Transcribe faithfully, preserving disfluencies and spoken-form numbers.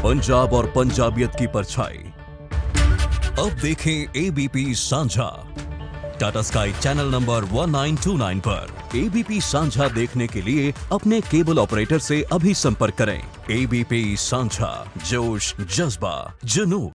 पंजाब और पंजाबियत की परछाई। अब देखें ABP Sanjha Tata Sky channel number one nine two nine पर। एबीपी सांझा देखने के लिए अपने केबल ऑपरेटर से अभी संपर्क करें। एबीपी सांझा, जोश, जज्बा, जुनून।